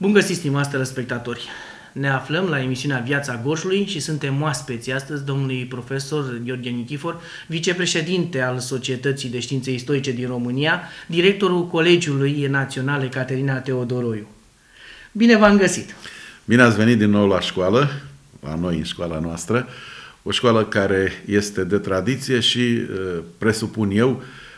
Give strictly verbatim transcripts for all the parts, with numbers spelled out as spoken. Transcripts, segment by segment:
Bun găsit, stimați telespectatori! Ne aflăm la emisiunea Viața Gorjului și suntem oaspeți astăzi domnului profesor Gheorghe Nichifor, vicepreședinte al Societății de Științe Istorice din România, directorul Colegiului Național Ecaterina Teodoroiu. Bine v-am găsit! Bine ați venit din nou la școală, la noi în școala noastră, o școală care este de tradiție și, presupun eu,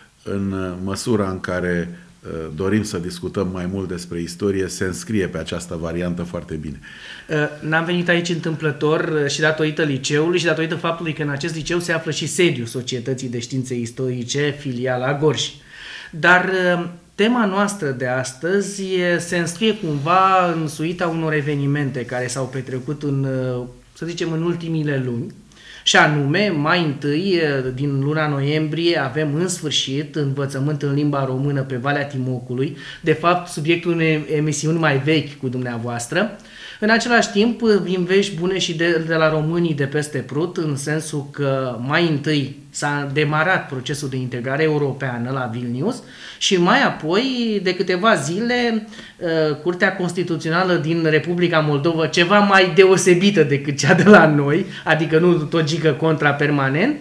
în măsura în care dorim să discutăm mai mult despre istorie, se înscrie pe această variantă foarte bine. N-am venit aici întâmplător și datorită liceului și datorită faptului că în acest liceu se află și sediul Societății de Științe Istorice, filiala Gorj. Dar tema noastră de astăzi se înscrie cumva în suita unor evenimente care s-au petrecut în, să zicem, în ultimile luni. Și anume, mai întâi, din luna noiembrie, avem în sfârșit învățământ în limba română pe Valea Timocului, de fapt subiectul unei emisiuni mai vechi cu dumneavoastră. În același timp, vin vești bune și de, de la românii de peste Prut, în sensul că mai întâi s-a demarat procesul de integrare europeană la Vilnius și mai apoi, de câteva zile, Curtea Constituțională din Republica Moldova, ceva mai deosebită decât cea de la noi, adică nu tot gică contra permanent,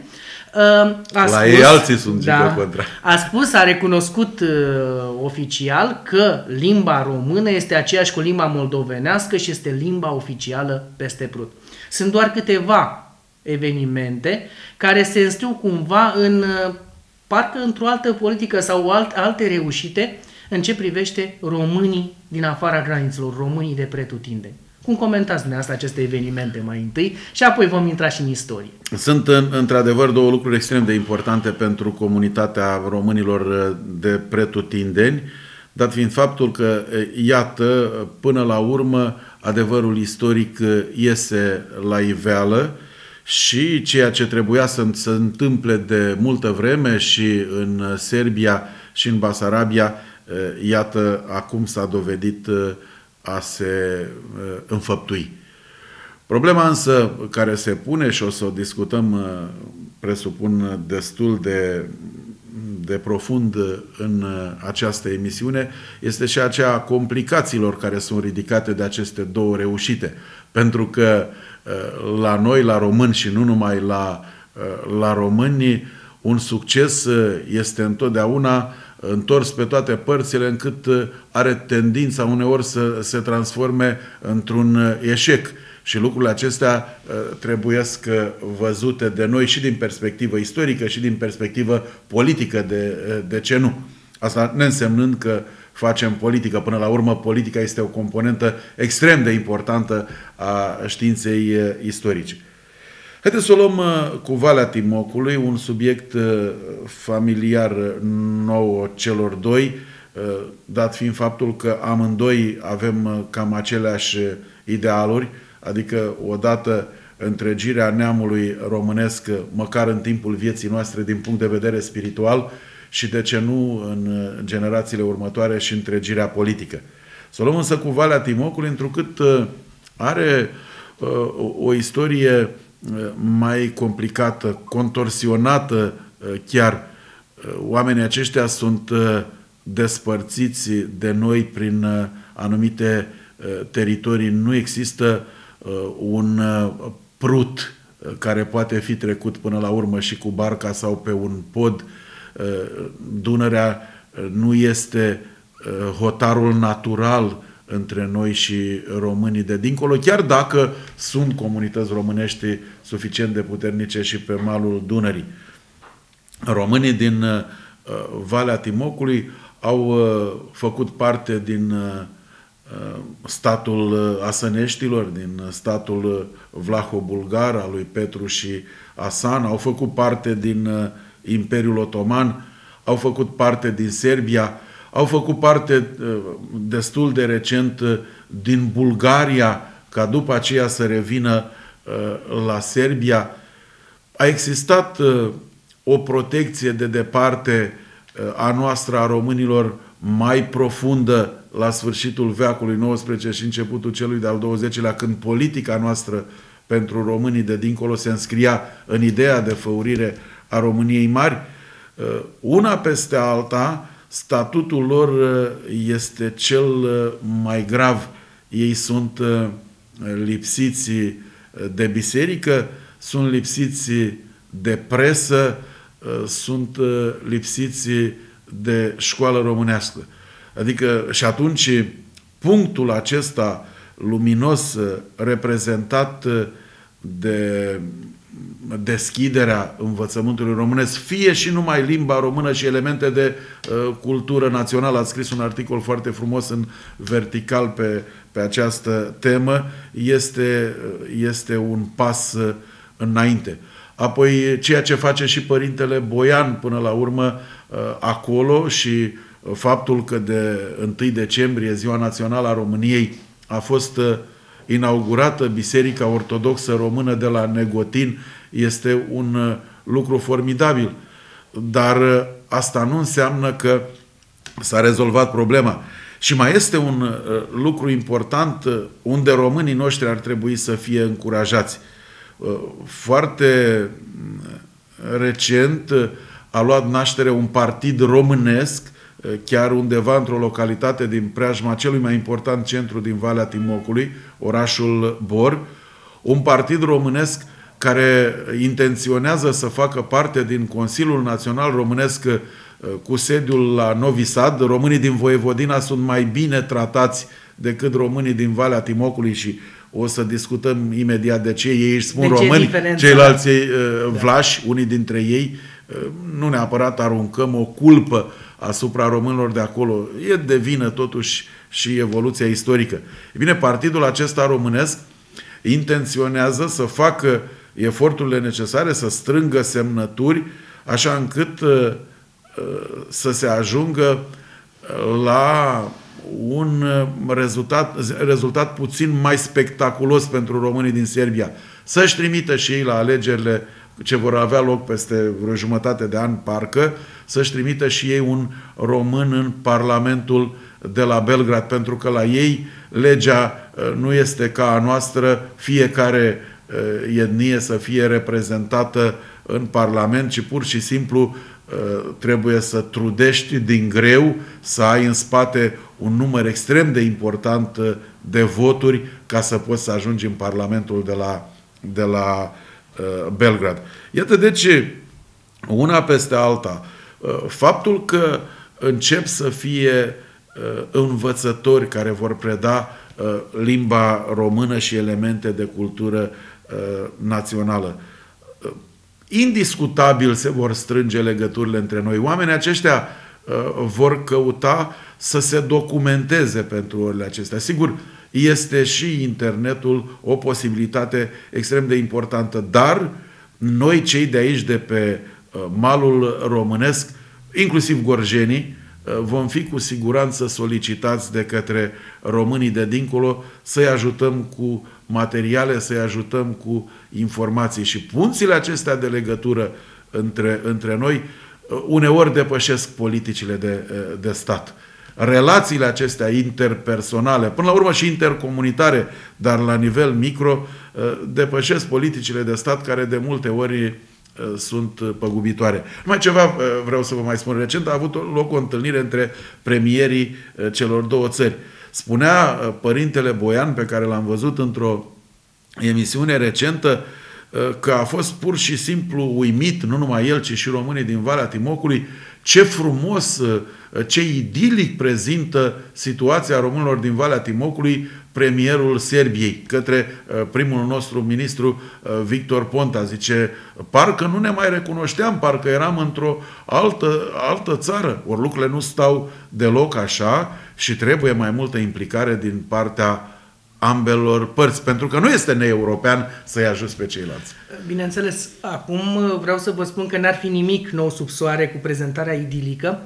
a la spus, ei alții sunt gică da, contra. A spus, a recunoscut uh, oficial că limba română este aceeași cu limba moldovenească și este limba oficială peste Prut. Sunt doar câteva evenimente care se înscriu cumva în, uh, parcă într-o altă politică sau alt, alte reușite în ce privește românii din afara granițelor, românii de pretutindeni. Cum comentați dumneavoastră aceste evenimente mai întâi și apoi vom intra și în istorie? Sunt într-adevăr două lucruri extrem de importante pentru comunitatea românilor de pretutindeni, dat fiind faptul că, iată, până la urmă, adevărul istoric iese la iveală și ceea ce trebuia să se întâmple de multă vreme și în Serbia și în Basarabia, iată, acum s-a dovedit a se înfăptui. Problema însă care se pune, și o să o discutăm, presupun, destul de, de profund în această emisiune, este și aceea a complicațiilor care sunt ridicate de aceste două reușite. Pentru că la noi, la români și nu numai la, la români, un succes este întotdeauna întors pe toate părțile, încât are tendința uneori să se transforme într-un eșec. Și lucrurile acestea trebuiesc văzute de noi și din perspectivă istorică și din perspectivă politică, de, de ce nu. Asta neînsemnând că facem politică. Până la urmă, politica este o componentă extrem de importantă a științei istorice. Haideți să o luăm cu Valea Timocului, un subiect familiar nou celor doi, dat fiind faptul că amândoi avem cam aceleași idealuri, adică odată întregirea neamului românesc, măcar în timpul vieții noastre, din punct de vedere spiritual și, de ce nu, în generațiile următoare și întregirea politică. Să o luăm însă cu Valea Timocului, întrucât are o istorie mai complicată, contorsionată chiar. Oamenii aceștia sunt despărțiți de noi prin anumite teritorii. Nu există un Prut care poate fi trecut până la urmă și cu barca sau pe un pod. Dunărea nu este hotarul natural între noi și românii de dincolo, chiar dacă sunt comunități românești suficient de puternice și pe malul Dunării. Românii din uh, Valea Timocului au uh, făcut parte din uh, statul Asăneștilor, din statul Vlaho-Bulgar al lui Petru și Asan, au făcut parte din uh, Imperiul Otoman, au făcut parte din Serbia, au făcut parte destul de recent din Bulgaria, ca după aceea să revină la Serbia. A existat o protecție de departe a noastră, a românilor, mai profundă la sfârșitul veacului nouăsprezece și începutul celui de-al douăzecilea, când politica noastră pentru românii de dincolo se înscria în ideea de făurire a României mari. Una peste alta, statutul lor este cel mai grav. ei sunt lipsiți de biserică, sunt lipsiți de presă, sunt lipsiți de școală românească. Adică și atunci punctul acesta luminos reprezentat de deschiderea învățământului românesc, fie și numai limba română și elemente de uh, cultură națională. Ați scris un articol foarte frumos în vertical pe, pe această temă, este, este un pas înainte. Apoi ceea ce face și Părintele Boian până la urmă uh, acolo și faptul că de întâi decembrie, Ziua Națională a României, a fost uh, inaugurată Biserica Ortodoxă Română de la Negotin, este un uh, lucru formidabil. Dar uh, asta nu înseamnă că s-a rezolvat problema. Și mai este un uh, lucru important uh, unde românii noștri ar trebui să fie încurajați. Uh, foarte recent uh, a luat naștere un partid românesc, chiar undeva într-o localitate din preajma celui mai important centru din Valea Timocului, orașul Bor, un partid românesc care intenționează să facă parte din Consiliul Național Românesc cu sediul la Novi Sad. Românii din Voievodina sunt mai bine tratați decât românii din Valea Timocului și o să discutăm imediat de ce ei își spun români, ceilalți uh, vlași, unii dintre ei. Uh, nu neapărat aruncăm o culpă asupra românilor de acolo. E de vină totuși și evoluția istorică. E bine, partidul acesta românesc intenționează să facă eforturile necesare, să strângă semnături, așa încât uh, să se ajungă la un rezultat, rezultat puțin mai spectaculos pentru românii din Serbia. Să-și trimită și ei la alegerile ce vor avea loc peste vreo jumătate de an, parcă, să-și trimită și ei un român în Parlamentul de la Belgrad, pentru că la ei legea nu este ca a noastră, fiecare etnie să fie reprezentată în Parlament, ci pur și simplu trebuie să trudești din greu, să ai în spate un număr extrem de important de voturi ca să poți să ajungi în Parlamentul de la, de la uh, Belgrad. Iată deci, una peste alta, uh, faptul că încep să fie uh, învățători care vor preda uh, limba română și elemente de cultură uh, națională. Uh, indiscutabil se vor strânge legăturile între noi. Oamenii aceștia uh, vor căuta să se documenteze pentru orele acestea. Sigur, este și internetul o posibilitate extrem de importantă, dar noi cei de aici, de pe uh, malul românesc, inclusiv gorjenii, uh, vom fi cu siguranță solicitați de către românii de dincolo să-i ajutăm cu materiale, să-i ajutăm cu informații. Și punțile acestea de legătură între, între noi uneori depășesc politicile de, de stat. Relațiile acestea interpersonale, până la urmă și intercomunitare, dar la nivel micro, depășesc politicile de stat care de multe ori sunt păgubitoare. Numai ceva vreau să vă mai spun. Recent a avut loc o întâlnire între premierii celor două țări. Spunea Părintele Boian, pe care l-am văzut într-o emisiune recentă, că a fost pur și simplu uimit, nu numai el, ci și românii din Valea Timocului, ce frumos, ce idilic prezintă situația românilor din Valea Timocului premierul Serbiei către primul nostru ministru Victor Ponta. Zice, parcă nu ne mai recunoșteam, parcă eram într-o altă, altă țară. Ori lucrurile nu stau deloc așa și trebuie mai multă implicare din partea ambelor părți, pentru că nu este neeuropean să-i ajuți pe ceilalți. Bineînțeles, acum vreau să vă spun că n-ar fi nimic nou sub soare cu prezentarea idilică.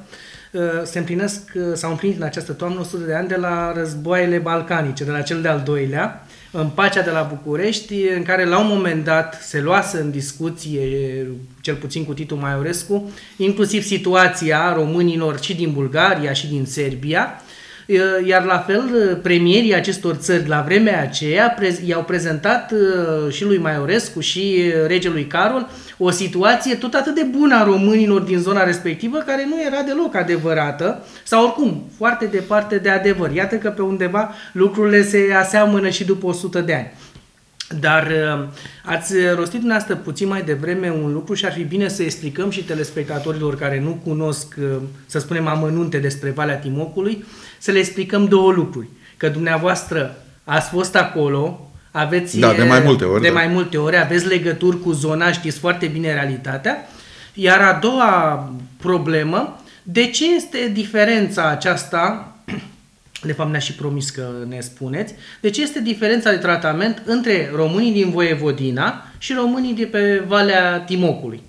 Se împlinesc, s-au împlinit în această toamnă o sută de ani de la războaiele balcanice, de la cel de-al doilea, în pacea de la București, în care la un moment dat se luase în discuție, cel puțin cu Titu Maiorescu, inclusiv situația românilor și din Bulgaria și din Serbia, iar la fel premierii acestor țări la vremea aceea i-au prezentat și lui Maiorescu și regelui Carol o situație tot atât de bună a românilor din zona respectivă, care nu era deloc adevărată, sau oricum foarte departe de adevăr. Iată că pe undeva lucrurile se aseamănă și după o sută de ani. Dar ați rostit dumneavoastră puțin mai devreme un lucru și ar fi bine să explicăm și telespectatorilor care nu cunosc, să spunem, amănunte despre Valea Timocului, să le explicăm două lucruri. Că dumneavoastră ați fost acolo, aveți da, de mai multe ori, de da. mai multe ori, aveți legături cu zona, știți foarte bine realitatea. Iar a doua problemă, de ce este diferența aceasta, de fapt ne-a și promis că ne spuneți, de ce este diferența de tratament între românii din Voievodina și românii de pe Valea Timocului?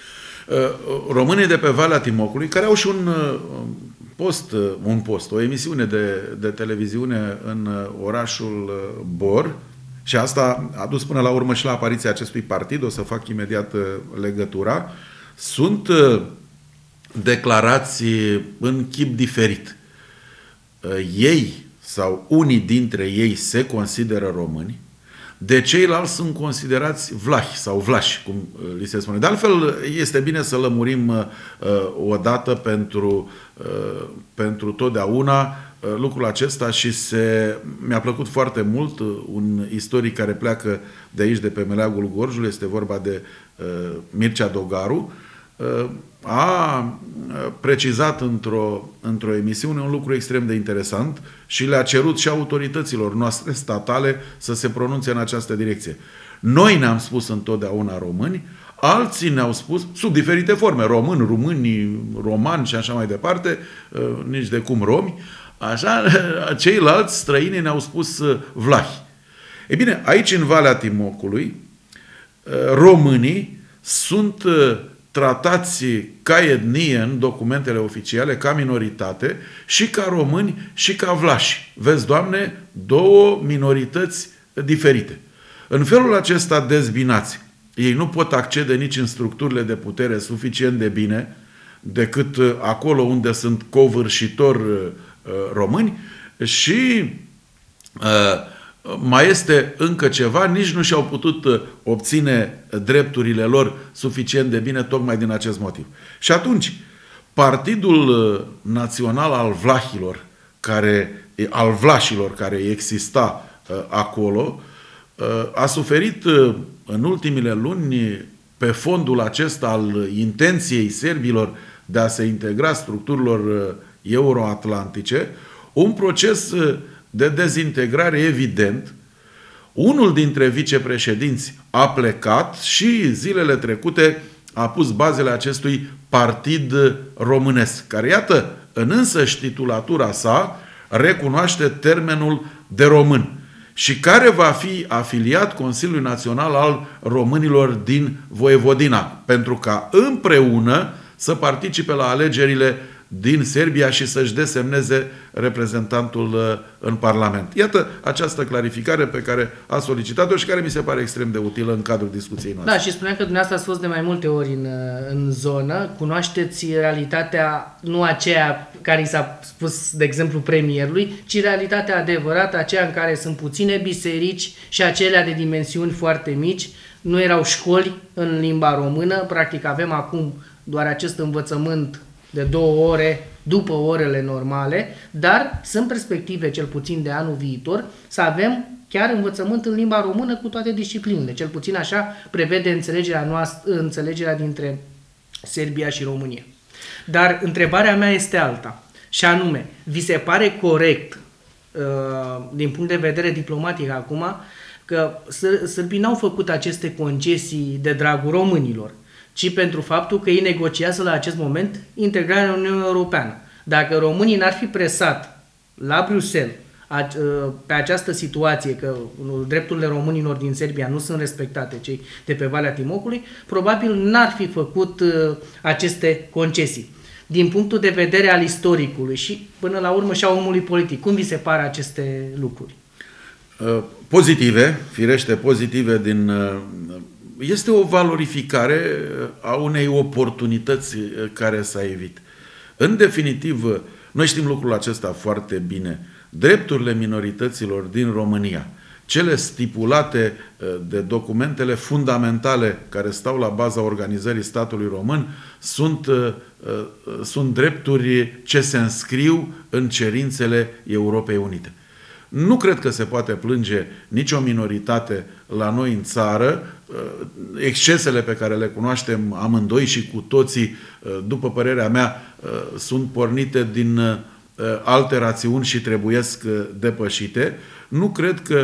Românii de pe Valea Timocului, care au și un post, un post, o emisiune de, de televiziune în orașul Bor, și asta a dus până la urmă și la apariția acestui partid, o să fac imediat legătura, sunt declarați în chip diferit. Ei sau unii dintre ei se consideră români, de ceilalți sunt considerați vlahi sau vlași, cum li se spune. De altfel, este bine să lămurim uh, o dată pentru, uh, pentru totdeauna uh, lucrul acesta și se, mi-a plăcut foarte mult uh, un istoric care pleacă de aici, de pe Meleagul Gorjului, este vorba de uh, Mircea Dogaru, uh, a precizat într-o, într-o emisiune un lucru extrem de interesant și le-a cerut și autorităților noastre statale să se pronunțe în această direcție. Noi ne-am spus întotdeauna români, alții ne-au spus, sub diferite forme, români, rumâni, romani și așa mai departe, nici de cum romi, așa, ceilalți străini ne-au spus vlahi. E bine, aici în Valea Timocului, românii sunt tratați ca etnie în documentele oficiale, ca minoritate, și ca români și ca vlași. Vezi, Doamne, două minorități diferite. În felul acesta dezbinați, ei nu pot accede nici în structurile de putere suficient de bine, decât acolo unde sunt covârșitori uh, români, și uh, mai este încă ceva, nici nu și-au putut obține drepturile lor suficient de bine, tocmai din acest motiv. Și atunci, Partidul Național al Vlahilor, care, al Vlașilor, care exista uh, acolo, uh, a suferit uh, în ultimile luni, pe fondul acesta al intenției serbilor de a se integra structurilor uh, euroatlantice, un proces uh, de dezintegrare evident. Unul dintre vicepreședinți a plecat și zilele trecute a pus bazele acestui partid românesc, care, iată, în însăși titulatura sa, recunoaște termenul de român și care va fi afiliat Consiliului Național al Românilor din Voievodina, pentru ca împreună să participe la alegerile din Serbia și să-și desemneze reprezentantul în Parlament. Iată această clarificare pe care a solicitat-o și care mi se pare extrem de utilă în cadrul discuției noastre. Da, și spuneam că dumneavoastră ați fost de mai multe ori în, în zonă, cunoașteți realitatea, nu aceea care i s-a spus, de exemplu, premierului, ci realitatea adevărată, aceea în care sunt puține biserici și acelea de dimensiuni foarte mici, nu erau școli în limba română, practic avem acum doar acest învățământ de două ore după orele normale, dar sunt perspective, cel puțin de anul viitor, să avem chiar învățământ în limba română cu toate disciplinele. Cel puțin așa prevede înțelegerea noastră, înțelegerea dintre Serbia și România. Dar întrebarea mea este alta, și anume, vi se pare corect, din punct de vedere diplomatic acum, că sârbii n-au făcut aceste concesii de dragul românilor, ci pentru faptul că ei negociază la acest moment integrarea în Uniunea Europeană. Dacă românii n-ar fi presat la Bruxelles pe această situație, că drepturile românilor din Serbia nu sunt respectate, cei de pe Valea Timocului, probabil n-ar fi făcut aceste concesii. Din punctul de vedere al istoricului și până la urmă și a omului politic, cum vi se par aceste lucruri? Pozitive, firește pozitive din... Este o valorificare a unei oportunități care s-a evit. În definitiv, noi știm lucrul acesta foarte bine. Drepturile minorităților din România, cele stipulate de documentele fundamentale care stau la baza organizării statului român sunt, sunt drepturi ce se înscriu în cerințele Europei Unite. Nu cred că se poate plânge nicio minoritate la noi în țară. Excesele pe care le cunoaștem amândoi și cu toții, după părerea mea, sunt pornite din alte rațiuni și trebuiesc depășite. Nu cred că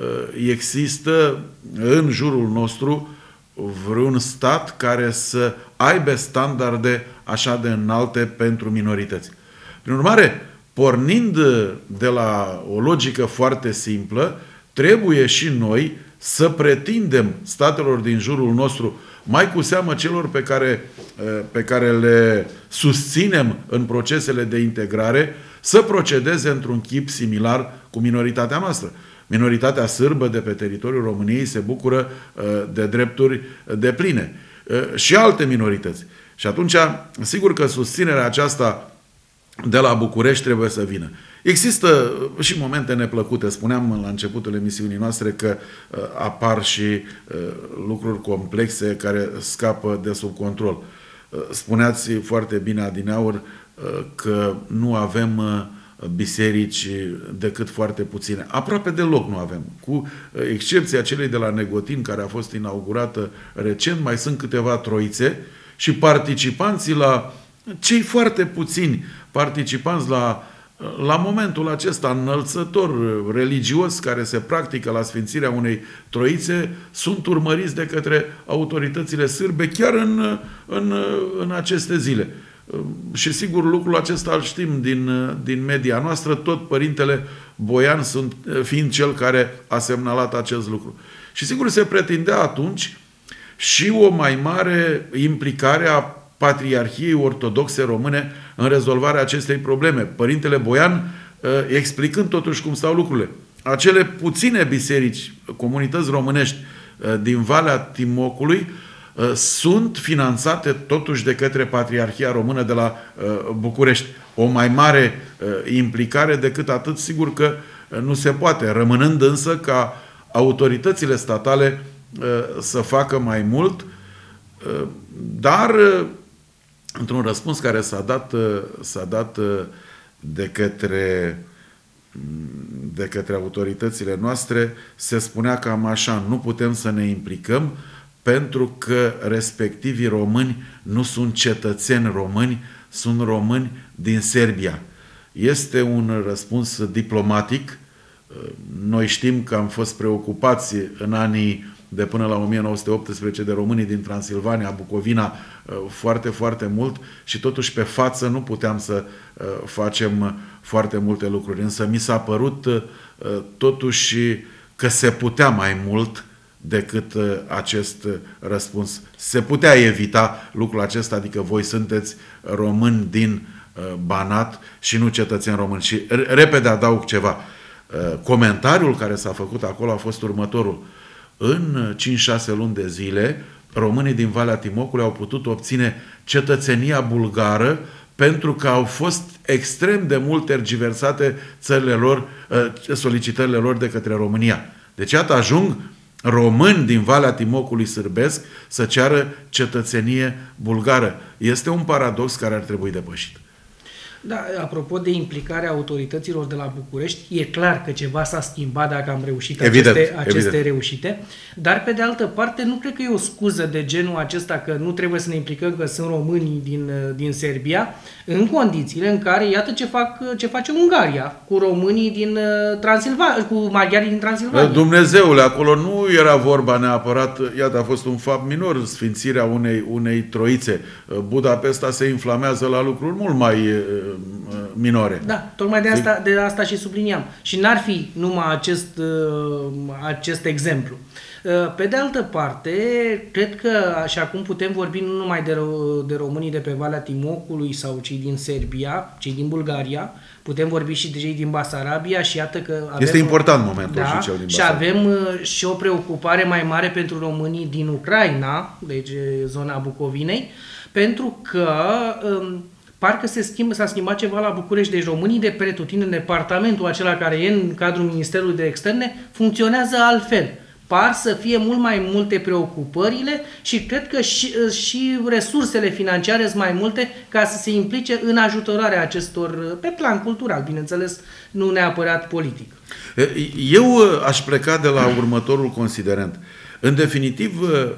există în jurul nostru vreun stat care să aibă standarde așa de înalte pentru minorități. Prin urmare, pornind de la o logică foarte simplă, trebuie și noi să pretindem statelor din jurul nostru, mai cu seamă celor pe care, pe care le susținem în procesele de integrare, să procedeze într-un chip similar cu minoritatea noastră. Minoritatea sârbă de pe teritoriul României se bucură de drepturi depline. Și alte minorități. Și atunci, sigur că susținerea aceasta de la București trebuie să vină. Există și momente neplăcute. Spuneam la începutul emisiunii noastre că uh, apar și uh, lucruri complexe care scapă de sub control. Uh, spuneați foarte bine adineauri uh, că nu avem uh, biserici decât foarte puține. Aproape deloc nu avem. Cu excepția celei de la Negotin, care a fost inaugurată recent, mai sunt câteva troițe și participanții la cei foarte puțini participanți la, la momentul acesta înălțător religios care se practică la sfințirea unei troițe sunt urmăriți de către autoritățile sârbe chiar în, în, în aceste zile. Și sigur lucrul acesta îl știm din, din media noastră, tot părintele Boian sunt, fiind cel care a semnalat acest lucru. Și sigur se pretindea atunci și o mai mare implicare a Patriarhiei Ortodoxe Române în rezolvarea acestei probleme. Părintele Boian explicând totuși cum stau lucrurile. Acele puține biserici, comunități românești din Valea Timocului sunt finanțate totuși de către Patriarhia Română de la București. O mai mare implicare decât atât, sigur că nu se poate, rămânând însă ca autoritățile statale să facă mai mult, dar într-un răspuns care s-a dat, s-a dat de către, de către autoritățile noastre, se spunea cam așa: nu putem să ne implicăm pentru că respectivii români nu sunt cetățeni români, sunt români din Serbia. Este un răspuns diplomatic. Noi știm că am fost preocupați în anii de până la o mie nouă sute optsprezece de românii din Transilvania, Bucovina, foarte, foarte mult și totuși pe față nu puteam să facem foarte multe lucruri. Însă mi s-a părut totuși că se putea mai mult decât acest răspuns. Se putea evita lucrul acesta, adică voi sunteți români din Banat și nu cetățeni români. Și repede adaug ceva. Comentariul care s-a făcut acolo a fost următorul. În cinci șase luni de zile, românii din Valea Timocului au putut obține cetățenia bulgară pentru că au fost extrem de mult tergiversate țările lor, solicitările lor de către România. Deci, iată, ajung români din Valea Timocului sârbesc să ceară cetățenie bulgară. Este un paradox care ar trebui depășit. Da, apropo de implicarea autorităților de la București, e clar că ceva s-a schimbat dacă am reușit evident, aceste, aceste evident. reușite, dar pe de altă parte nu cred că e o scuză de genul acesta că nu trebuie să ne implicăm că sunt românii din, din Serbia, în condițiile în care, iată ce, fac, ce face Ungaria cu românii din Transilvania, cu maghiarii din Transilvania. Dumnezeule, acolo nu era vorba neapărat, iată, a fost un fapt minor, sfințirea unei, unei troițe. Budapesta se inflamează la lucruri mult mai minore. Da, tocmai de asta, de asta și subliniam. Și n-ar fi numai acest, acest exemplu. Pe de altă parte, cred că, și acum putem vorbi nu numai de, de românii de pe Valea Timocului sau cei din Serbia, cei din Bulgaria, putem vorbi și de cei din Basarabia și iată că avem... Este important momentul da, și cel din și Basarabia. avem și o preocupare mai mare pentru românii din Ucraina, deci zona Bucovinei, pentru că parcă se schimbă, s-a schimbat ceva la București. Deci românii de pretutindeni, departamentul acela care e în cadrul Ministerului de Externe, funcționează altfel. Par să fie mult mai multe preocupările și cred că și, și resursele financiare sunt mai multe ca să se implice în ajutorarea acestor, pe plan cultural, bineînțeles, nu neapărat politic. Eu aș pleca de la următorul considerent. În definitiv,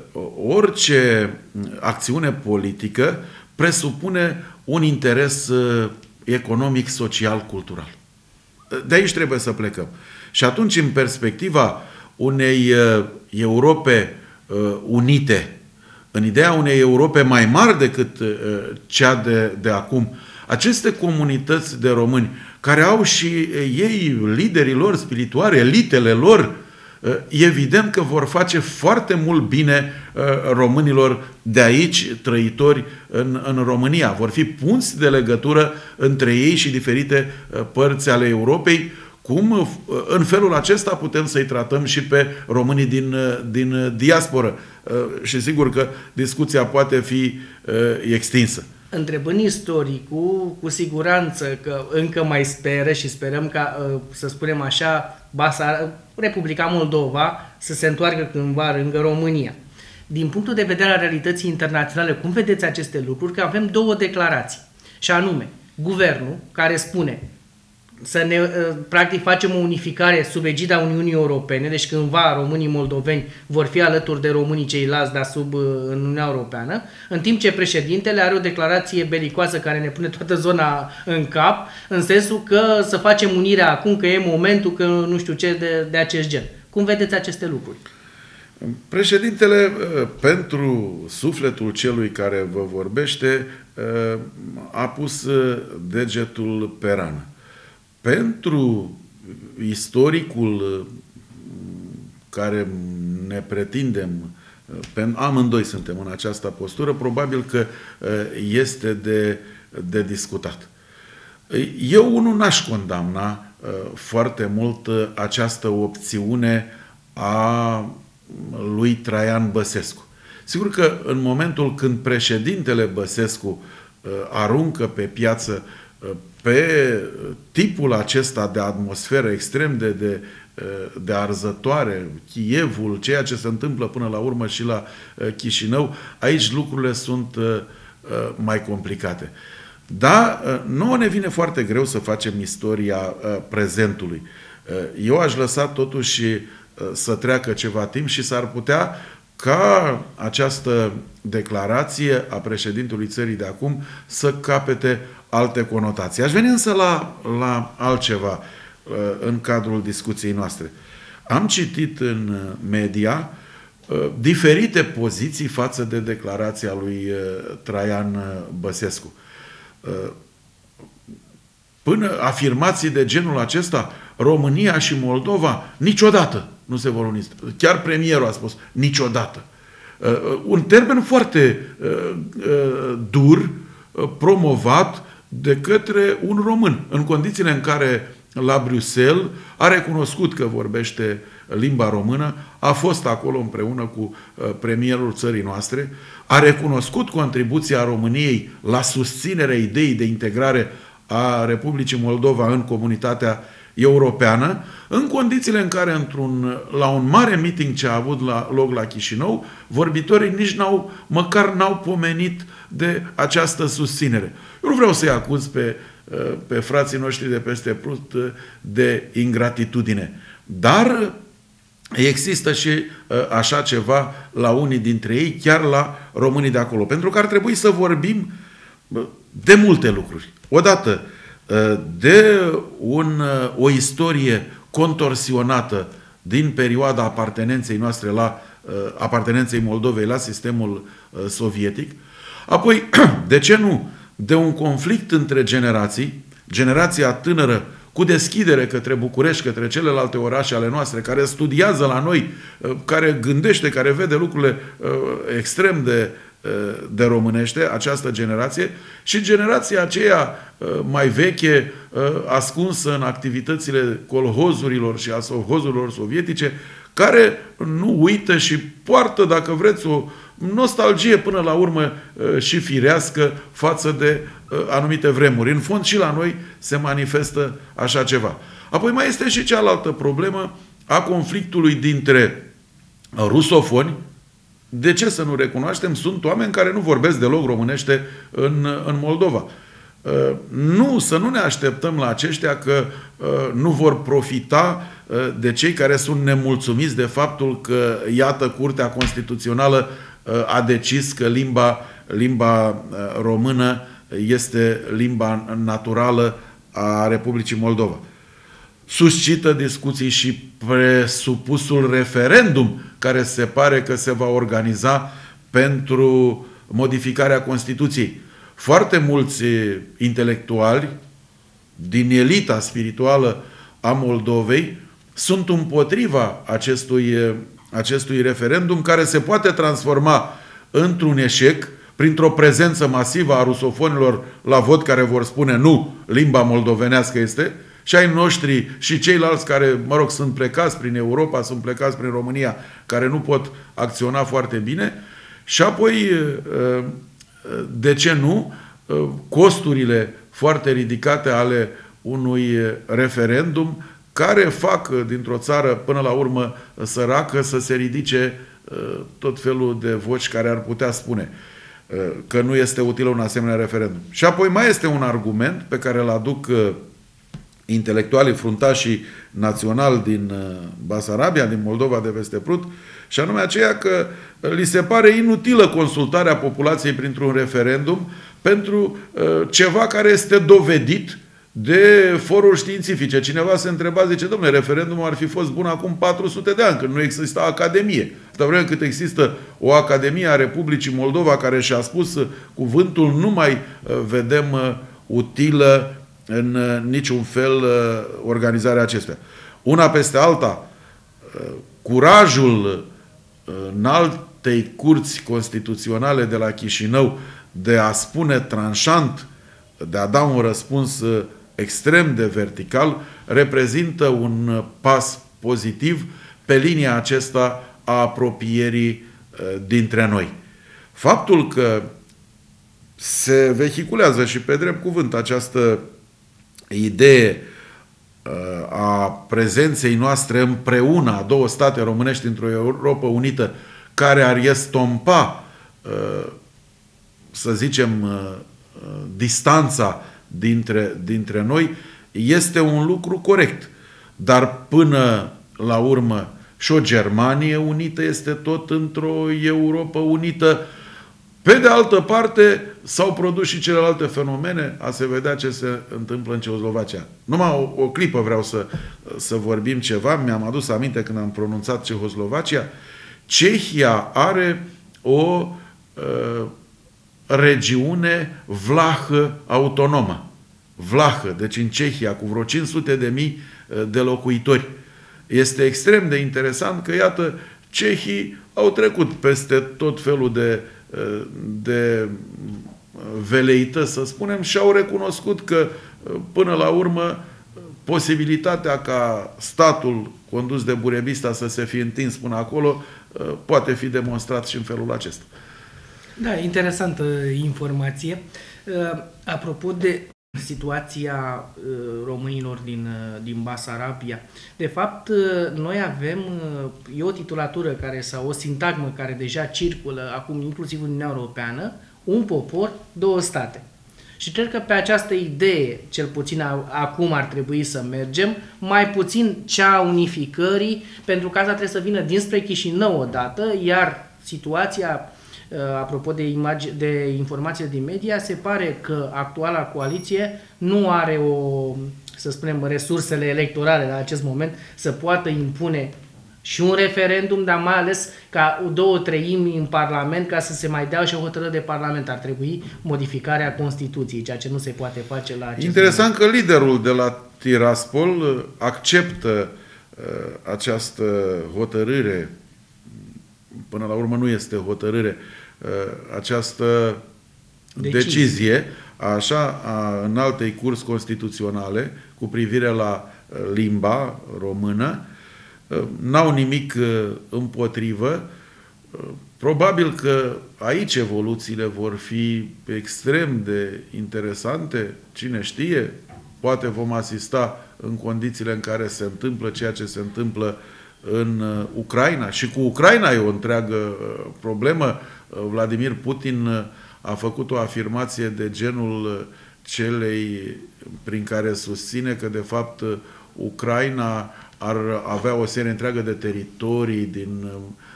orice acțiune politică presupune un interes economic, social, cultural. De aici trebuie să plecăm. Și atunci, în perspectiva unei Europe unite, în ideea unei Europe mai mari decât cea de, de acum, aceste comunități de români, care au și ei liderii lor spirituali, elitele lor, evident că vor face foarte mult bine românilor de aici, trăitori în, în România. Vor fi punți de legătură între ei și diferite părți ale Europei, cum în felul acesta putem să-i tratăm și pe românii din, din diasporă. Și sigur că discuția poate fi extinsă. Întrebând istoricul, cu siguranță că încă mai speră și sperăm ca, să spunem așa, Basa, Republica Moldova să se întoarcă cândva lângă România. Din punctul de vedere al realității internaționale, cum vedeți aceste lucruri? Că avem două declarații, și anume, guvernul care spune să ne, practic, facem o unificare sub egida Uniunii Europene, deci cândva românii moldoveni vor fi alături de românii ceilalți, dar sub în Uniunea Europeană, în timp ce președintele are o declarație belicoasă care ne pune toată zona în cap, în sensul că să facem unirea acum, că e momentul, că nu știu ce de, de acest gen. Cum vedeți aceste lucruri? Președintele, pentru sufletul celui care vă vorbește, a pus degetul pe rană. Pentru istoricul care ne pretindem, amândoi suntem în această postură, probabil că este de, de discutat. Eu nu n-aș condamna foarte mult această opțiune a lui Traian Băsescu. Sigur că în momentul când președintele Băsescu aruncă pe piață pe tipul acesta de atmosferă extrem de, de, de arzătoare, Chievul, ceea ce se întâmplă până la urmă și la Chișinău, aici lucrurile sunt mai complicate. Da, nouă ne vine foarte greu să facem istoria prezentului. Eu aș lăsa totuși să treacă ceva timp și s-ar putea ca această declarație a președintelui țării de acum să capete alte conotații. Aș veni însă la, la altceva în cadrul discuției noastre. Am citit în media diferite poziții față de declarația lui Traian Băsescu. Până afirmații de genul acesta, România și Moldova niciodată nu se vor uni. Chiar premierul a spus niciodată. Un termen foarte dur, promovat de către un român, în condițiile în care la Bruxelles a recunoscut că vorbește limba română, a fost acolo împreună cu premierul țării noastre, a recunoscut contribuția României la susținerea ideii de integrare a Republicii Moldova în comunitatea europeană, în condițiile în care într-un, la un mare meeting ce a avut la, loc la Chișinău, vorbitorii nici n-au, măcar n-au pomenit de această susținere. Eu nu vreau să-i acuz pe, pe frații noștri de peste Prut de ingratitudine, dar există și așa ceva la unii dintre ei, chiar la românii de acolo. Pentru că ar trebui să vorbim de multe lucruri. Odată, de un, o istorie contorsionată din perioada apartenenței noastre la apartenenței Moldovei la sistemul sovietic, apoi, de ce nu, de un conflict între generații, generația tânără cu deschidere către București, către celelalte orașe ale noastre, care studiază la noi, care gândește, care vede lucrurile extrem de de românește, această generație, și generația aceea mai veche, ascunsă în activitățile colhozurilor și a sovhozurilor sovietice, care nu uită și poartă, dacă vreți, o nostalgie până la urmă și firească față de anumite vremuri. În fond și la noi se manifestă așa ceva. Apoi mai este și cealaltă problemă a conflictului dintre rusofoni. De ce să nu recunoaștem? Sunt oameni care nu vorbesc deloc românește în, în Moldova. Nu, să nu ne așteptăm la aceștia că nu vor profita de cei care sunt nemulțumiți de faptul că, iată, Curtea Constituțională a decis că limba, limba română este limba naturală a Republicii Moldova. Suscită discuții și presupusul referendum care se pare că se va organiza pentru modificarea Constituției. Foarte mulți intelectuali din elita spirituală a Moldovei sunt împotriva acestui, acestui referendum, care se poate transforma într-un eșec printr-o prezență masivă a rusofonilor la vot, care vor spune nu, limba moldovenească este, și ai noștri și ceilalți care, mă rog, sunt plecați prin Europa, sunt plecați prin România, care nu pot acționa foarte bine. Și apoi, de ce nu, costurile foarte ridicate ale unui referendum care fac dintr-o țară până la urmă săracă să se ridice tot felul de voci care ar putea spune că nu este util un asemenea referendum. Și apoi mai este un argument pe care îl aduc intelectualii fruntașii naționali din Basarabia, din Moldova de peste Prut, și anume aceea că li se pare inutilă consultarea populației printr-un referendum pentru ceva care este dovedit de foruri științifice. Cineva se întreba, zice, domnule, referendumul ar fi fost bun acum patru sute de ani, când nu exista Academie. Atâta vreme cât există o Academie a Republicii Moldova care și-a spus cuvântul, nu mai vedem utilă în niciun fel organizarea acestuia. Una peste alta, curajul înaltei curți constituționale de la Chișinău de a spune tranșant, de a da un răspuns extrem de vertical, reprezintă un pas pozitiv pe linia acesta a apropierii dintre noi. Faptul că se vehiculează și pe drept cuvânt această idee a prezenței noastre împreună a două state românești într-o Europă unită care ar estompa, să zicem, distanța dintre, dintre noi, este un lucru corect. Dar până la urmă și o Germanie unită este tot într-o Europă unită. Pe de altă parte, s-au produs și celelalte fenomene, a se vedea ce se întâmplă în Cehoslovacia. Numai o, o clipă vreau să, să vorbim ceva. Mi-am adus aminte când am pronunțat Cehoslovacia. Cehia are o uh, regiune vlahă autonomă. Vlahă, deci în Cehia, cu vreo cinci sute de mii de locuitori. Este extrem de interesant că, iată, cehii au trecut peste tot felul de de veleități, să spunem, și au recunoscut că, până la urmă, posibilitatea ca statul condus de Burebista să se fi întins până acolo poate fi demonstrat și în felul acesta. Da, interesantă informație. Apropo de situația românilor din, din Basarabia. De fapt, noi avem, e o titulatură care, sau o sintagmă care deja circulă acum inclusiv în Uniunea Europeană, un popor, două state. Și cred că pe această idee, cel puțin acum ar trebui să mergem, mai puțin cea a unificării, pentru că asta trebuie să vină dinspre Chișinău odată, iar situația, apropo de, imagi- de informații din media, se pare că actuala coaliție nu are o, să spunem, resursele electorale la acest moment să poată impune și un referendum, dar mai ales ca două treimi în Parlament ca să se mai dea și o hotărâre de Parlament. Ar trebui modificarea Constituției, ceea ce nu se poate face la acest Interesant moment. Că liderul de la Tiraspol acceptă uh, această hotărâre. Până la urmă nu este hotărâre, această decizie, decizie așa, a înaltei curți constituționale cu privire la limba română, n-au nimic împotrivă. Probabil că aici evoluțiile vor fi extrem de interesante, cine știe, poate vom asista în condițiile în care se întâmplă ceea ce se întâmplă în Ucraina. Și cu Ucraina e o întreagă problemă. Vladimir Putin a făcut o afirmație de genul celei prin care susține că, de fapt, Ucraina ar avea o serie întreagă de teritorii din,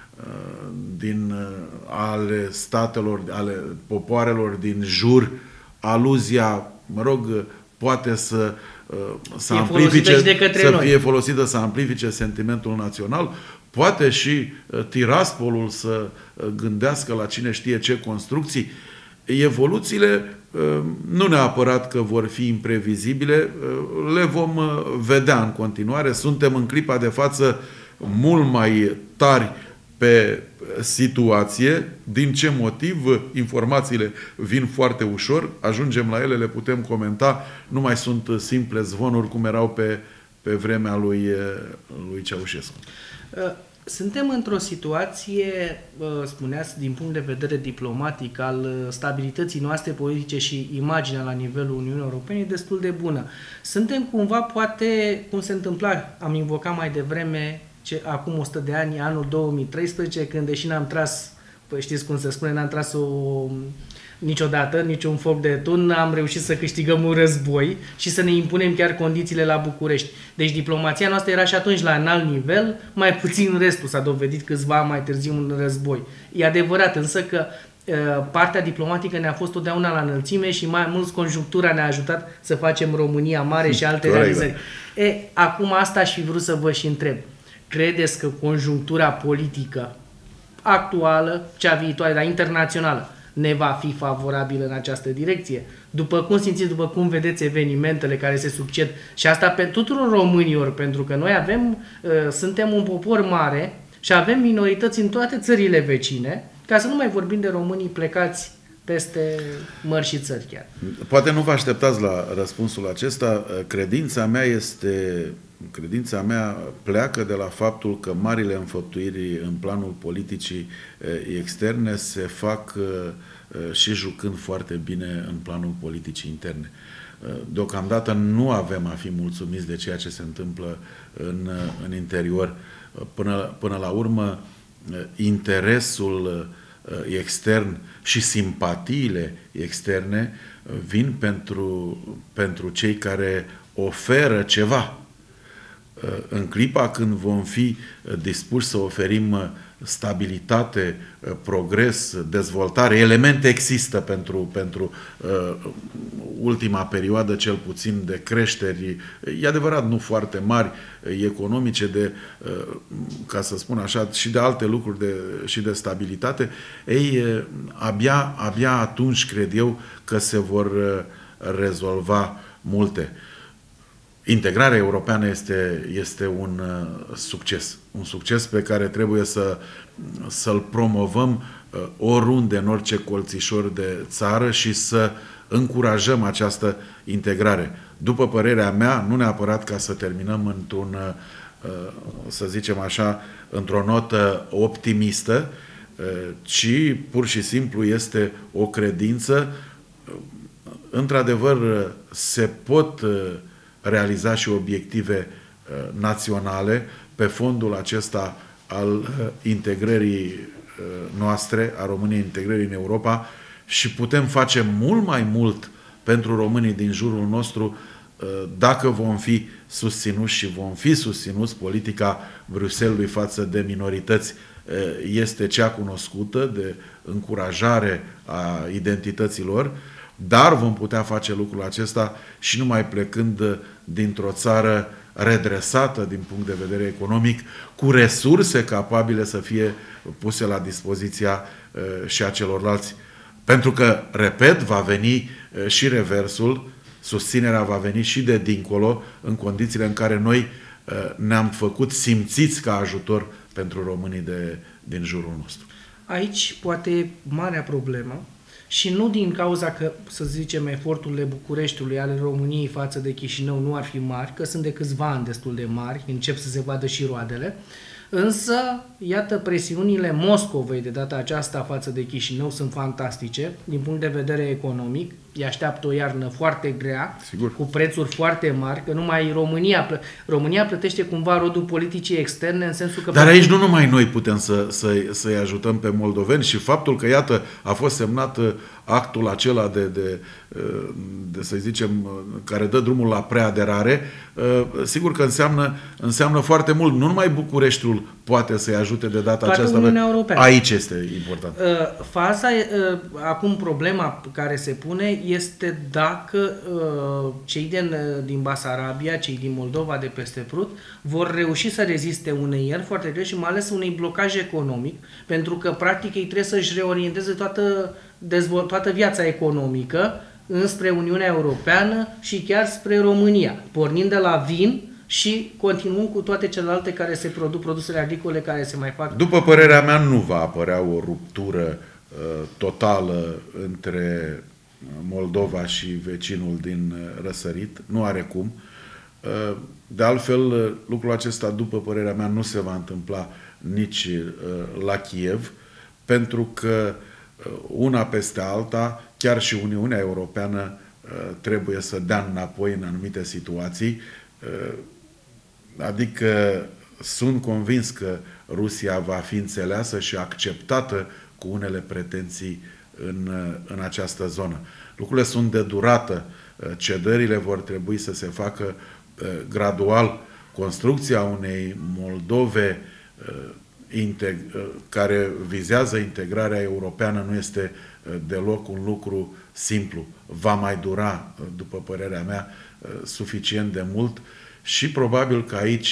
din ale statelor, ale popoarelor din jur. Aluzia, mă rog, poate să, să, amplifice, să fie folosită să amplifice sentimentul național. Poate și Tiraspolul să gândească la cine știe ce construcții. Evoluțiile nu neapărat că vor fi imprevizibile, le vom vedea în continuare. Suntem în clipa de față mult mai tari pe situație. Din ce motiv? Informațiile vin foarte ușor, ajungem la ele, le putem comenta, nu mai sunt simple zvonuri cum erau pe, pe vremea lui, lui Ceaușescu. Suntem într-o situație, spuneați, din punct de vedere diplomatic, al stabilității noastre politice și imaginea la nivelul Uniunii Europene destul de bună. Suntem cumva, poate, cum se întâmpla, am invocat mai devreme, ce, acum o sută de ani, anul două mii treisprezece, când, deși n-am tras, păi știți cum se spune, n-am tras o... niciodată, niciun foc de tun, am reușit să câștigăm un război și să ne impunem chiar condițiile la București. Deci diplomația noastră era și atunci la înalt nivel, mai puțin restul s-a dovedit câțiva mai târziu un război. E adevărat însă că uh, partea diplomatică ne-a fost totdeauna la înălțime și mai mult conjunctura ne-a ajutat să facem România mare și alte Corect. realizări. E, acum asta aș fi vrut să vă și întreb. Credeți că conjunctura politică actuală, cea viitoare, dar internațională, ne va fi favorabilă în această direcție? După cum simțiți, după cum vedeți evenimentele care se succed, și asta pe tuturor românilor, pentru că noi avem, uh, suntem un popor mare și avem minorități în toate țările vecine, ca să nu mai vorbim de românii plecați peste mări și țări chiar. Poate nu vă așteptați la răspunsul acesta. Credința mea este, credința mea pleacă de la faptul că marile înfăptuiri în planul politicii externe se fac și jucând foarte bine în planul politicii interne. Deocamdată nu avem a fi mulțumiți de ceea ce se întâmplă în, în interior. Până, până la urmă, interesul extern și simpatiile externe vin pentru, pentru cei care oferă ceva. În clipa când vom fi dispuși să oferim stabilitate, progres, dezvoltare, elemente există pentru, pentru uh, ultima perioadă, cel puțin, de creșteri, e adevărat, nu foarte mari, economice, de, uh, ca să spun așa, și de alte lucruri, de, și de stabilitate, ei, abia, abia atunci cred eu că se vor rezolva multe. Integrarea europeană este, este un uh, succes. Un succes pe care trebuie să, să-l promovăm uh, oriunde, în orice colțișor de țară și să încurajăm această integrare. După părerea mea, nu neapărat ca să terminăm într-un, uh, să zicem așa, într-o notă optimistă, uh, ci pur și simplu este o credință. Uh, într-adevăr, se pot uh, realiza și obiective uh, naționale pe fondul acesta al uh, integrării uh, noastre, a României, integrării în Europa, și putem face mult mai mult pentru românii din jurul nostru uh, dacă vom fi susținuți și vom fi susținuți. Politica Bruxellesului față de minorități uh, este cea cunoscută, de încurajare a identităților, dar vom putea face lucrul acesta și numai plecând dintr-o țară redresată din punct de vedere economic, cu resurse capabile să fie puse la dispoziția și a celorlalți. Pentru că, repet, va veni și reversul, susținerea va veni și de dincolo, în condițiile în care noi ne-am făcut simțiți ca ajutor pentru românii de, din jurul nostru. Aici, poate, marea problemă și nu din cauza că, să zicem, eforturile Bucureștiului ale României față de Chișinău nu ar fi mari, că sunt de câțiva ani destul de mari, încep să se vadă și roadele, însă, iată, presiunile Moscovei de data aceasta față de Chișinău sunt fantastice, din punct de vedere economic. Îi așteaptă o iarnă foarte grea, Sigur. cu prețuri foarte mari, că numai România, plă... România plătește cumva rodul politicii externe, în sensul că... Dar aici nu numai noi putem să, să, să-i ajutăm pe moldoveni și faptul că, iată, a fost semnat actul acela de, de, de să zicem, care dă drumul la preaderare, sigur că înseamnă, înseamnă foarte mult. Nu numai Bucureștiul poate să-i ajute de data toată aceasta. Uniunea Europeană. Aici este important. Faza, acum problema care se pune este dacă cei din, din Basarabia, cei din Moldova de peste Prut, vor reuși să reziste unei ieri foarte greu și mai ales unui blocaj economic, pentru că practic ei trebuie să-și reorienteze toată, dezvol- toată viața economică înspre Uniunea Europeană și chiar spre România, pornind de la vin și continuând cu toate celelalte care se produc, produsele agricole care se mai fac. După părerea mea, nu va apărea o ruptură uh, totală între Moldova și vecinul din răsărit. Nu are cum. Uh, de altfel, uh, lucrul acesta, după părerea mea, nu se va întâmpla nici uh, la Kiev, pentru că uh, una peste alta, chiar și Uniunea Europeană uh, trebuie să dea înapoi în anumite situații. Uh, Adică sunt convins că Rusia va fi înțeleasă și acceptată cu unele pretenții în, în această zonă. Lucrurile sunt de durată. Cedările vor trebui să se facă gradual. Construcția unei Moldove care vizează integrarea europeană nu este deloc un lucru simplu. Va mai dura, după părerea mea, suficient de mult. Și probabil că aici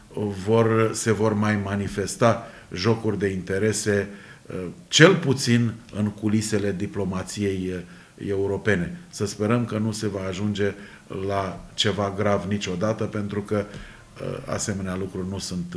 vor, se vor mai manifesta jocuri de interese, cel puțin în culisele diplomației europene. Să sperăm că nu se va ajunge la ceva grav niciodată, pentru că asemenea lucruri nu sunt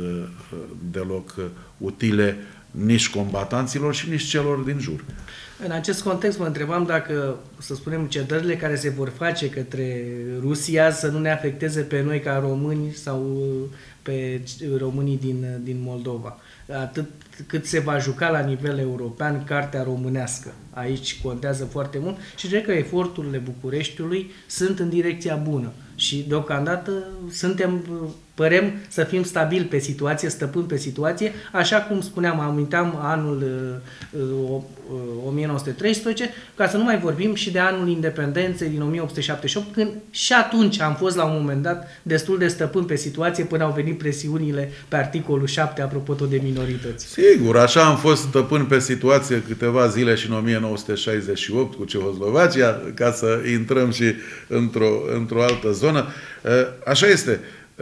deloc utile nici combatanților și nici celor din jur. În acest context mă întrebam dacă, să spunem, cedările care se vor face către Rusia să nu ne afecteze pe noi ca români sau pe românii din, din Moldova. Atât cât se va juca la nivel european cartea românească. Aici contează foarte mult și cred că eforturile Bucureștiului sunt în direcția bună. Și deocamdată suntem, părem să fim stabili pe situație, stăpâni pe situație, așa cum spuneam, aminteam anul uh, o mie nouă sute treisprezece, ca să nu mai vorbim și de anul independenței din o mie opt sute șaptezeci și opt, când și atunci am fost la un moment dat destul de stăpâni pe situație până au venit presiunile pe articolul șapte, apropo tot de minorități. Sigur, așa am fost stăpâni pe situație câteva zile și în o mie nouă sute șaizeci și opt cu Cehoslovacia, ca să intrăm și într-o, într-o altă zonă. Așa este.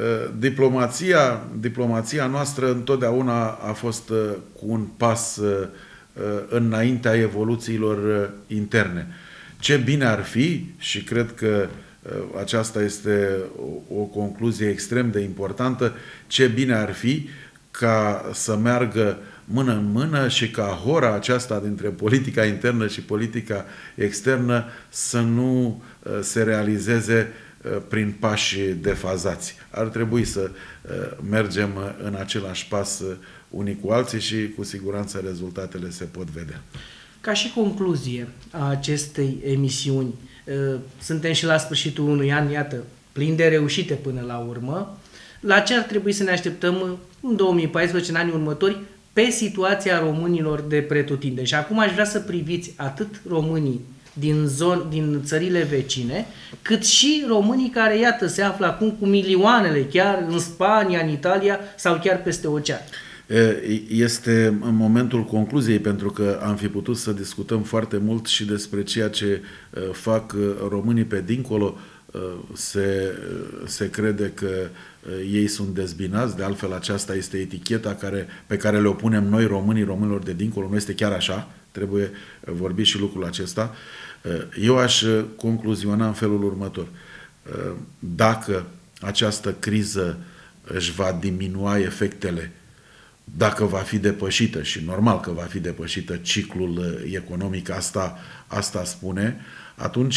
Diplomația, diplomația noastră întotdeauna a fost cu un pas înaintea evoluțiilor interne. Ce bine ar fi, și cred că aceasta este o, o concluzie extrem de importantă, ce bine ar fi ca să meargă mână în mână și ca hora aceasta dintre politica internă și politica externă să nu se realizeze prin pași defazați. Ar trebui să mergem în același pas unii cu alții și cu siguranță rezultatele se pot vedea. Ca și concluzie a acestei emisiuni, suntem și la sfârșitul unui an, iată, plin de reușite până la urmă. La ce ar trebui să ne așteptăm în două mii paisprezece, în anii următori, pe situația românilor de pretutindeni? Și acum aș vrea să priviți atât românii din, zon, din țările vecine, cât și românii care, iată, se află acum cu milioanele, chiar în Spania, în Italia sau chiar peste ocean. Este în momentul concluziei, pentru că am fi putut să discutăm foarte mult și despre ceea ce fac românii pe dincolo. Se, se crede că ei sunt dezbinați, de altfel aceasta este eticheta care, pe care le opunem noi românii, românilor de dincolo. Nu este chiar așa, trebuie vorbit și lucrul acesta. Eu aș concluziona în felul următor. Dacă această criză își va diminua efectele dacă va fi depășită, și normal că va fi depășită ciclul economic, asta, asta spune, atunci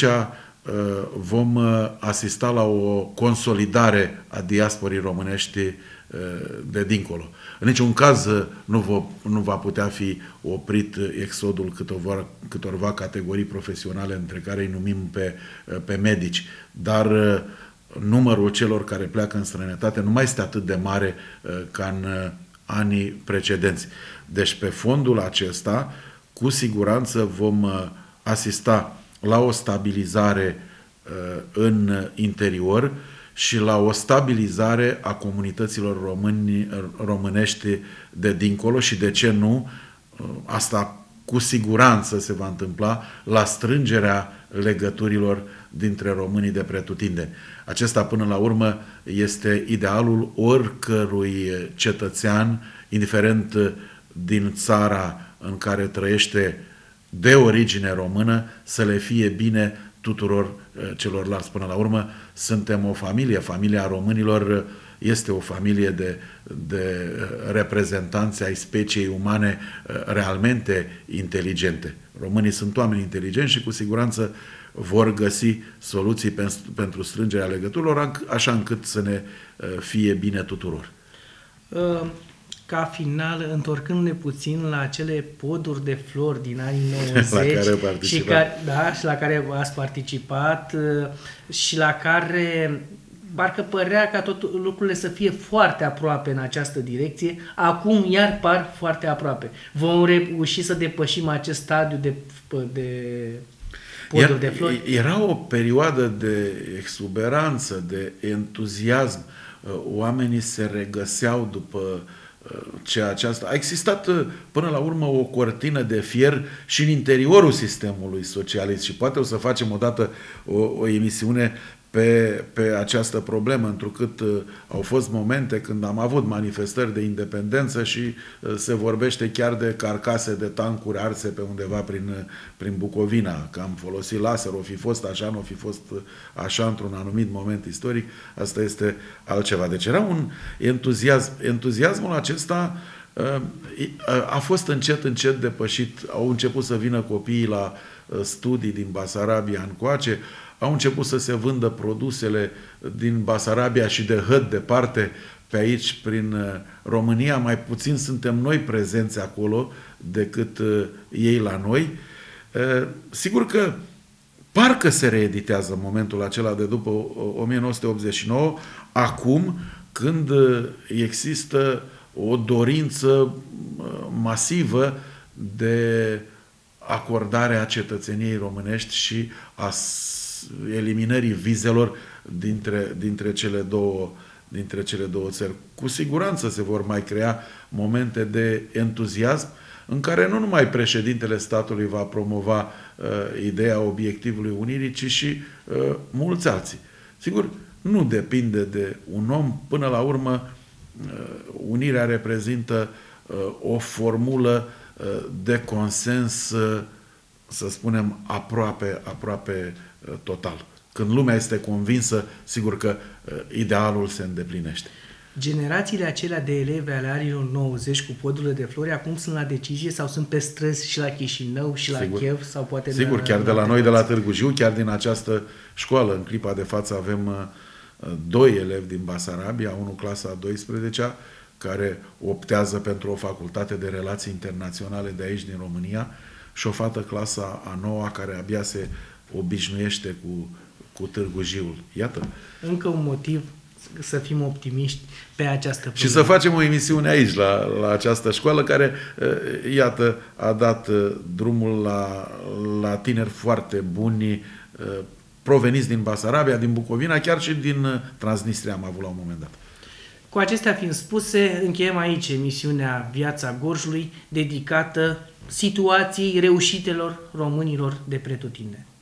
vom asista la o consolidare a diasporii românești de dincolo. În niciun caz nu va, nu va putea fi oprit exodul câtorva, câtorva categorii profesionale, între care îi numim pe, pe medici, dar numărul celor care pleacă în străinătate nu mai este atât de mare ca în anii precedenți. Deci pe fondul acesta, cu siguranță vom asista la o stabilizare în interior și la o stabilizare a comunităților români, românești de dincolo și, de ce nu, asta cu siguranță se va întâmpla, la strângerea legăturilor dintre românii de pretutindeni. Acesta, până la urmă, este idealul oricărui cetățean, indiferent din țara în care trăiește, de origine română, să le fie bine tuturor celorlalți. Până la urmă, suntem o familie. Familia românilor este o familie de, de reprezentanți ai speciei umane realmente inteligente. Românii sunt oameni inteligenți și cu siguranță vor găsi soluții pentru, pentru strângerea legăturilor, așa încât să ne fie bine tuturor. Ca final, întorcându-ne puțin la acele poduri de flori din anii nouăzeci la care și, care, da, și la care ați participat și la care parcă părea ca tot lucrurile să fie foarte aproape în această direcție, acum iar par foarte aproape. Vom reuși să depășim acest stadiu de, de poduri Iar, de flori? Era o perioadă de exuberanță, de entuziasm. Oamenii se regăseau după ceea aceasta. A existat până la urmă o cortină de fier și în interiorul sistemului socialist și poate o să facem odată o, o emisiune pe, pe această problemă, întrucât uh, au fost momente când am avut manifestări de independență și uh, se vorbește chiar de carcase de tancuri arse pe undeva prin, prin Bucovina, că am folosit laser, o fi fost așa, nu o fi fost așa într-un anumit moment istoric, asta este altceva. Deci era un entuziasm. Entuziasmul acesta uh, a fost încet, încet depășit. Au început să vină copiii la uh, studii din Basarabia încoace, au început să se vândă produsele din Basarabia și de hăt departe pe aici, prin România. Mai puțin suntem noi prezenți acolo decât ei la noi. Sigur că parcă se reeditează în momentul acela de după o mie nouă sute optzeci și nouă, acum când există o dorință masivă de acordarea cetățeniei românești și a eliminării vizelor dintre, dintre, cele două, dintre cele două țări. Cu siguranță se vor mai crea momente de entuziasm în care nu numai președintele statului va promova uh, ideea obiectivului unirii, ci și uh, mulți alții. Sigur, nu depinde de un om. Până la urmă, uh, unirea reprezintă uh, o formulă uh, de consens, uh, să spunem, aproape, aproape uh, total. Când lumea este convinsă, sigur că uh, idealul se îndeplinește. Generațiile acelea de elevi ale anilor nouăzeci cu podurile de flori acum sunt la decizie sau sunt pe străzi și la Chișinău și la Sigur. Chiev sau poate Sigur, de, chiar de la noi, de la Târgu Jiu, chiar din această școală. În clipa de față avem uh, doi elevi din Basarabia, unul clasa a douăsprezecea, care optează pentru o facultate de relații internaționale de aici, din România, și o fată clasa a noua, care abia se obișnuiește cu, cu Târgu Jiul. Iată. Încă un motiv să fim optimiști pe această problemă. Și să facem o emisiune aici, la, la această școală, care, iată, a dat drumul la, la tineri foarte buni, proveniți din Basarabia, din Bucovina, chiar și din Transnistria am avut la un moment dat. Cu acestea fiind spuse, încheiem aici emisiunea Viața Gorjului, dedicată situației reușitelor românilor de pretutindeni.